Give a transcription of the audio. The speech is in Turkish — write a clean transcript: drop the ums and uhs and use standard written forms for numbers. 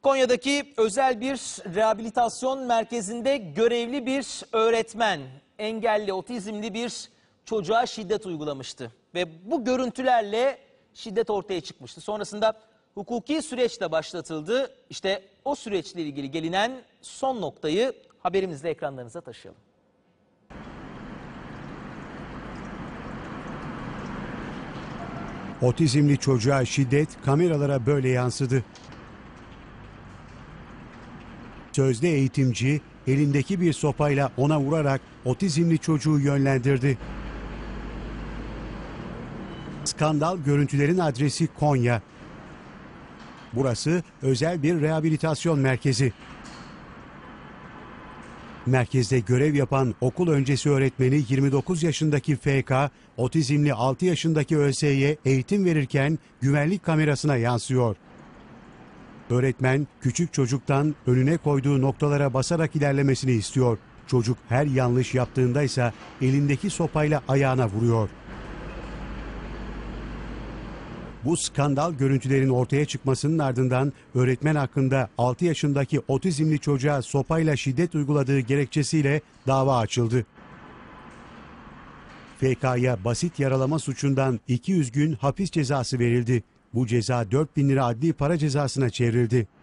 Konya'daki özel bir rehabilitasyon merkezinde görevli bir öğretmen engelli otizmli bir çocuğa şiddet uygulamıştı. Ve bu görüntülerle şiddet ortaya çıkmıştı. Sonrasında hukuki süreç de başlatıldı. İşte o süreçle ilgili gelinen son noktayı haberimizle ekranlarınıza taşıyalım. Otizmli çocuğa şiddet kameralara böyle yansıdı. Sözde eğitimci elindeki bir sopayla ona vurarak otizmli çocuğu yönlendirdi. Skandal görüntülerin adresi Konya. Burası özel bir rehabilitasyon merkezi. Merkezde görev yapan okul öncesi öğretmeni 29 yaşındaki FK, otizmli 6 yaşındaki ÖS'ye eğitim verirken güvenlik kamerasına yansıyor. Öğretmen küçük çocuktan önüne koyduğu noktalara basarak ilerlemesini istiyor. Çocuk her yanlış yaptığında ise elindeki sopayla ayağına vuruyor. Bu skandal görüntülerin ortaya çıkmasının ardından öğretmen hakkında 6 yaşındaki otizmli çocuğa sopayla şiddet uyguladığı gerekçesiyle dava açıldı. FK'ya basit yaralama suçundan 200 gün hapis cezası verildi. Bu ceza 4.000 lira adli para cezasına çevrildi.